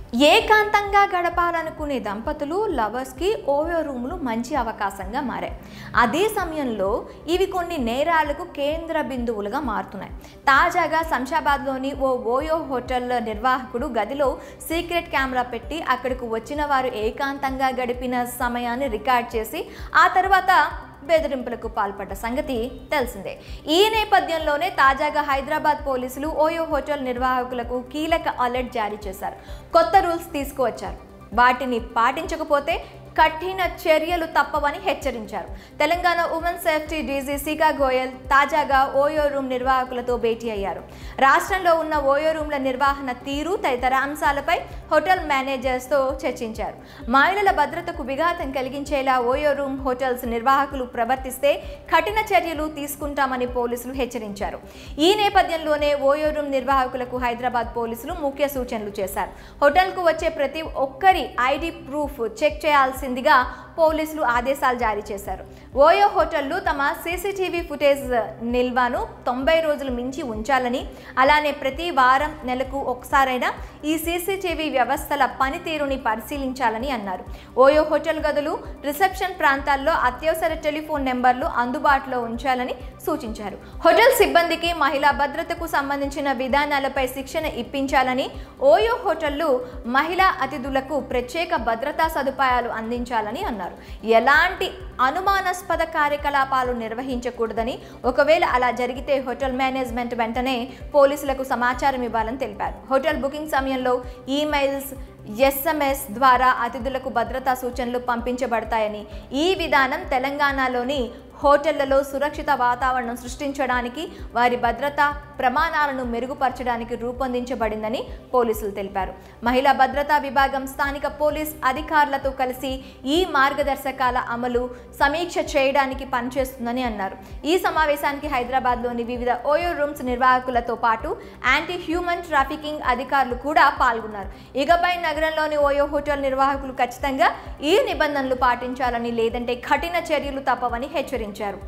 ఏకాంతంగా గడపాలనుకునే దంపతులు లవర్స్కి ఓయో రూములు మంచి అవకాశంగా మారాయి. అదే సమయంలో ఇవి కొన్ని నేరాలకు కేంద్ర బిందువులుగా మారుతున్నాయి. తాజాగా శంషాబాద్లోని ఓ ఓయో హోటల్ నిర్వాహకుడు గదిలో సీక్రెట్ కెమెరా పెట్టి అక్కడకు వచ్చిన వారు ఏకాంతంగా గడిపిన సమయాన్ని రికార్డ్ చేసి ఆ తర్వాత బెదిరింపులకు పాల్పడ్డ సంగతి తెలిసిందే. ఈ నేపథ్యంలోనే తాజాగా హైదరాబాద్ పోలీసులు ఓయో హోటల్ నిర్వాహకులకు కీలక అలర్ట్ జారీ చేశారు. కొత్త రూల్స్ తీసుకువచ్చారు. వాటిని పాటించకపోతే కఠిన చర్యలు తప్పవని హెచ్చరించారు. Telangana women safety DG Shikha Goel తాజాగా ఓయో రూమ్ నిర్వాహకులతో భేటీ అయ్యారు. రాష్ట్రంలో ఉన్న ఓయో రూమ్ల నిర్వహణ తీరు తదితర అంశాలపై హోటల్ మేనేజర్స్తో చర్చించారు. మహిళల భద్రతకు విఘాతం కలిగించేలా ఓయో రూమ్ హోటల్స్ నిర్వాహకులు ప్రవర్తిస్తే కఠిన చర్యలు తీసుకుంటామని పోలీసులు హెచ్చరించారు. ఈ నేపథ్యంలోనే ఓయో రూమ్ నిర్వాహకులకు హైదరాబాద్ పోలీసులు ముఖ్య సూచనలు చేశారు. హోటల్కు వచ్చే ప్రతి ఒక్కరి ఐడి ప్రూఫ్ చెక్ చేయాల్సిందిగా పోలీసులు ఆదేశాలు జారీ చేశారు. ఓయో హోటళ్లు తమ సీసీటీవీ ఫుటేజ్ నిల్వను 90 రోజులు మించి ఉంచాలని, అలానే ప్రతి వారం నెలకు ఒకసారైనా ఈ సీసీటీవీ వ్యవస్థల పనితీరుని పరిశీలించాలని అన్నారు. ఓయో హోటల్ గదులు, రిసెప్షన్ ప్రాంతాల్లో అత్యవసర టెలిఫోన్ నెంబర్లు అందుబాటులో ఉంచాలని సూచించారు. హోటల్ సిబ్బందికి మహిళా భద్రతకు సంబంధించిన విధానాలపై శిక్షణ ఇప్పించాలని, ఓయో హోటళ్లు మహిళా అతిథులకు ప్రత్యేక భద్రతా సదుపాయాలు అందించాలని అన్నారు. ఎలాంటి అనుమానాస్పద కార్యకలాపాలు నిర్వహించకూడదని, ఒకవేళ అలా జరిగితే హోటల్ మేనేజ్మెంట్ వెంటనే పోలీసులకు సమాచారం ఇవ్వాలని తెలిపారు. హోటల్ బుకింగ్ సమయంలో ఈమెయిల్స్, SMS ద్వారా అతిథులకు భద్రతా సూచనలు పంపించబడతాయని, ఈ విధానం తెలంగాణలోని హోటళ్లలో సురక్షిత వాతావరణం సృష్టించడానికి, వారి భద్రతా ప్రమాణాలను మెరుగుపరచడానికి రూపొందించబడిందని పోలీసులు తెలిపారు. మహిళా భద్రతా విభాగం స్థానిక పోలీస్ అధికారులతో కలిసి ఈ మార్గదర్శకాల అమలు సమీక్ష చేయడానికి పనిచేస్తుందని అన్నారు. ఈ సమావేశానికి హైదరాబాద్లోని వివిధ ఓయో రూమ్స్ నిర్వాహకులతో పాటు యాంటీ హ్యూమన్ ట్రాఫికింగ్ అధికారులు కూడా పాల్గొన్నారు. ఇకపై నగరంలోని ఓయో హోటల్ నిర్వాహకులు ఖచ్చితంగా ఈ నిబంధనలు పాటించాలని, లేదంటే కఠిన చర్యలు తప్పవని హెచ్చరించారు.